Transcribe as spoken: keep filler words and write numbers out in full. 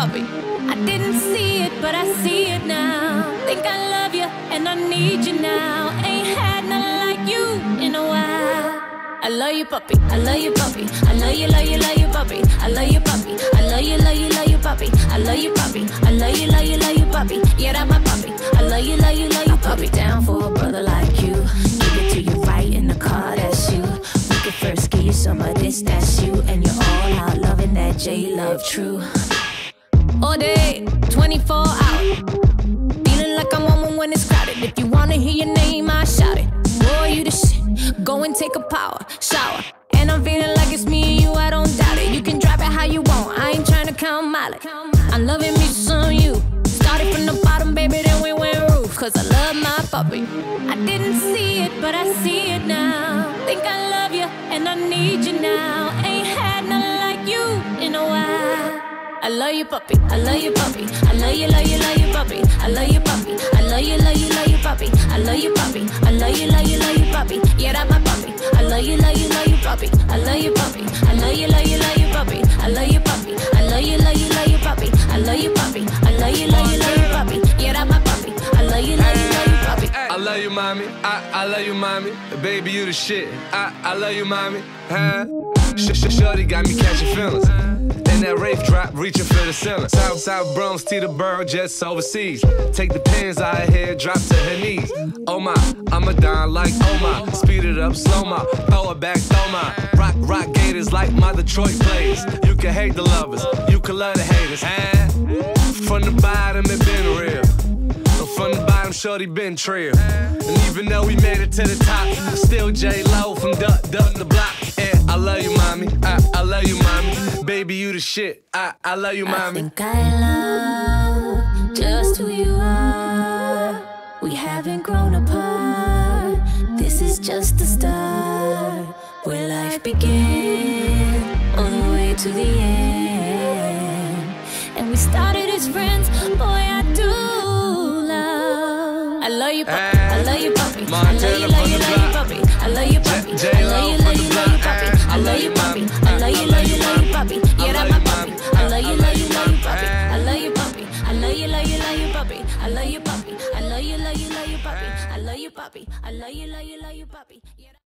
puppy. I didn't see it, but I see it now. Think I love you, and I need you now. Ain't had nothing like you in a while. I love you, puppy. I love you, puppy. I love you, love you, love you, puppy. I love you, puppy. I love you, love you, love you, puppy. I love you, puppy. I love you, love you, love you, puppy. Yeah, that's my puppy. I love you, love you, love you, puppy. Down for a brother like you. Give it to you right in the car, that's you. We could first give you some of this, that's you. And you're all out loving that J-Love true. All day, twenty-four hours. Feeling like I'm on when it's crowded. If you wanna hear your name, I shout it. Boy, you the shit. Go and take a power shower. And I'm feeling like it's me and you, I don't doubt it. You can drop it how you want, I ain't trying to count mileage. I'm loving me some you. Started from the bottom, baby, then we went roof. Cause I love my puppy. I didn't see it, but I see it now. Think I love you, and I need you now. Ain't had nothing like you in a while. I love you, puppy. I love you, puppy. I love you, love you, love you, puppy. I love you, puppy. I love you, love you, love you, puppy. I love you, puppy. I love you, love you, love you, puppy. Yeah, that's my puppy. I love you, love you, love you, puppy. I love you, puppy. I love you, love you, love you, puppy. I love you, puppy. I love you, love you, love you, puppy. I love you, puppy. I love you, love you, love you, puppy. Yeah, that's my puppy. I love you, love you, love you, puppy. I love you, mommy. I, I love you, mommy. Baby, you the shit. I, I love you, mommy. Huh? Sh sh Shorty got me catching feelings. And that Wraith drop, reaching for the ceiling. South, South Bronx, to the borough, just overseas. Take the pins out of here, drop to her knees. Oh my, I'm a don like oh my. Speed it up, slow my, throw it back, throw my. Rock, rock gators like my Detroit players. You can hate the lovers, you can love the haters. And from the bottom, it been real. From the bottom, shorty been trill. And even though we made it to the top, still J-Lo from Duck, Duck the Block. And I love you, mommy. I, I love you, mommy. Baby, you the shit. I, I love you, mommy. I think I love just who you are. We haven't grown apart. This is just the start. Where life began, all the way to the end. And we started as friends. Boy, I do. I love you, puppy. I love you, puppy. I love you, love you, love you, puppy. I love you, puppy. I love you, love you, love you, puppy. I love you, puppy. I love you, love you, love you, puppy. Yeah, that's my puppy. I love you, love you, love you, puppy. I love you, puppy. I love you, love you, love you, puppy. I love you, puppy. I love you, love you, love you, puppy. I love you, puppy. I love you, love you, love you, puppy.